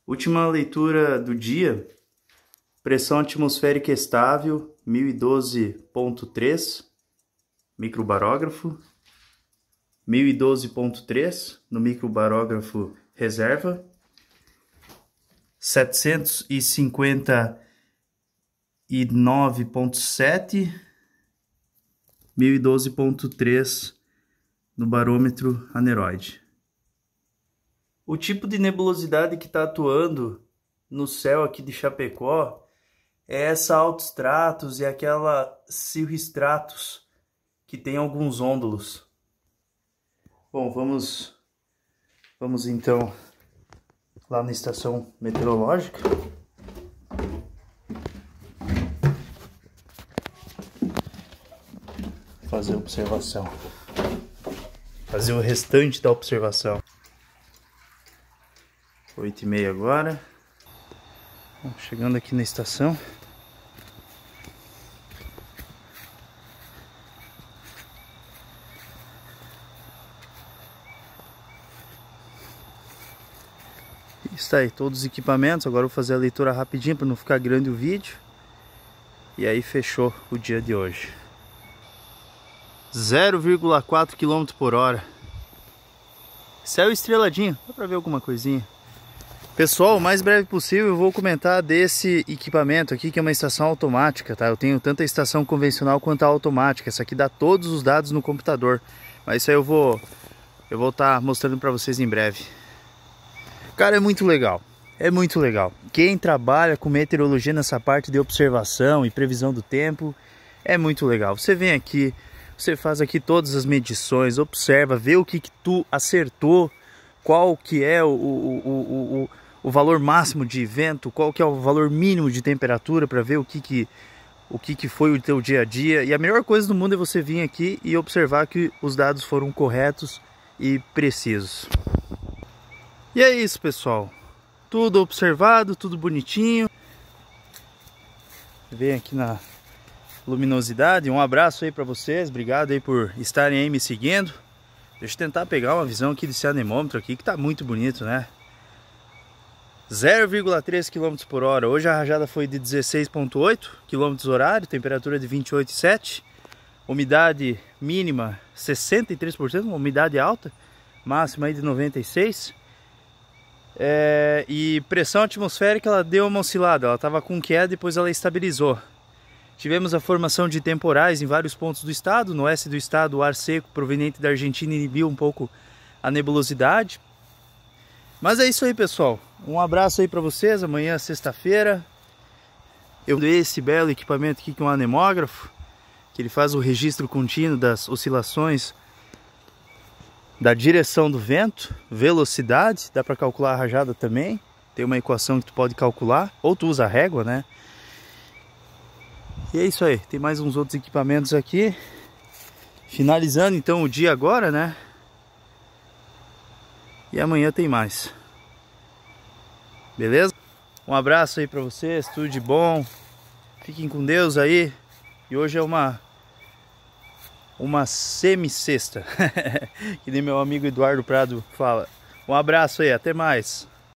Última leitura do dia, pressão atmosférica estável, 1012,3, microbarógrafo, 1012,3 no microbarógrafo reserva, 759,7, 1012,3 no barômetro aneroide. O tipo de nebulosidade que está atuando no céu aqui de Chapecó é essa altostratus e aquela cirrostratus que tem alguns ôndulos. Bom, vamos então lá na estação meteorológica. Fazer a observação. Fazer o restante da observação. 8h30 agora. Bom, chegando aqui na estação. Está aí todos os equipamentos. Agora eu vou fazer a leitura rapidinho para não ficar grande o vídeo. E aí fechou o dia de hoje. 0,4 km/h. Céu estreladinho, dá para ver alguma coisinha. Pessoal, o mais breve possível eu vou comentar desse equipamento aqui, que é uma estação automática, tá? Eu tenho tanto a estação convencional quanto a automática. Essa aqui dá todos os dados no computador. Mas isso aí eu vou estar mostrando para vocês em breve. Cara, é muito legal. É muito legal. Quem trabalha com meteorologia nessa parte de observação e previsão do tempo, é muito legal. Você vem aqui, você faz aqui todas as medições, observa, vê o que tu acertou, qual que é o valor máximo de vento, qual que é o valor mínimo de temperatura, para ver o que foi o teu dia a dia. E a melhor coisa do mundo é você vir aqui e observar que os dados foram corretos e precisos. E é isso, pessoal. Tudo observado, tudo bonitinho. Vem aqui na luminosidade. Um abraço aí para vocês. Obrigado aí por estarem aí me seguindo. Deixa eu tentar pegar uma visão aqui desse anemômetro aqui, que tá muito bonito, né? 0,3 km/h. Hoje a rajada foi de 16,8 km/h, temperatura de 28,7. Umidade mínima 63%, uma umidade alta, máxima aí de 96%. E pressão atmosférica, ela deu uma oscilada, ela estava com queda, depois ela estabilizou. Tivemos a formação de temporais em vários pontos do estado. No oeste do estado, o ar seco proveniente da Argentina inibiu um pouco a nebulosidade. Mas é isso aí, pessoal. Um abraço aí para vocês. Amanhã, sexta-feira, eu dei esse belo equipamento aqui, que é um anemógrafo, que ele faz o registro contínuo das oscilações da direção do vento, velocidade, dá para calcular a rajada também. Tem uma equação que tu pode calcular, ou tu usa a régua, né? E é isso aí, tem mais uns outros equipamentos aqui. Finalizando então o dia agora, né? E amanhã tem mais. Beleza? Um abraço aí pra vocês, tudo de bom. Fiquem com Deus aí. E hoje é uma semi-sexta. Que nem meu amigo Eduardo Prado fala. Um abraço aí, até mais.